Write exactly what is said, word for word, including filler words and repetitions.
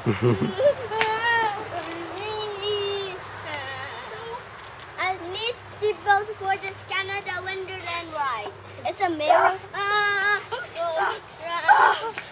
I need seatbelts for this Canada Wonderland ride. It's a mirror. Ah, oh,